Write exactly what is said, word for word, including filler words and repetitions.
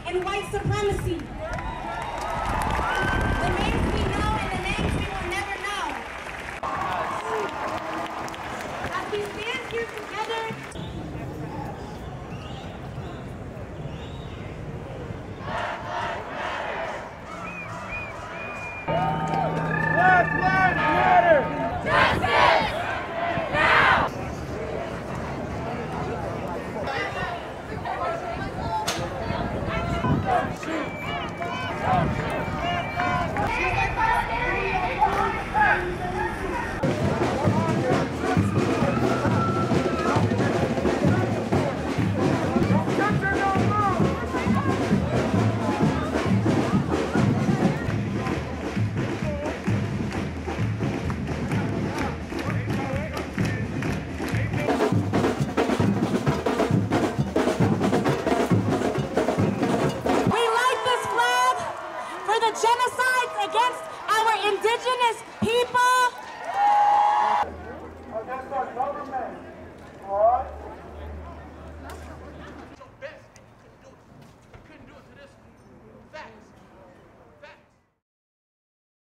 and white supremacy. The names we know and the names we will never know. As we stand here together, Black Lives Matter! justice! Now! Genocides against our indigenous people. Against our government, alright?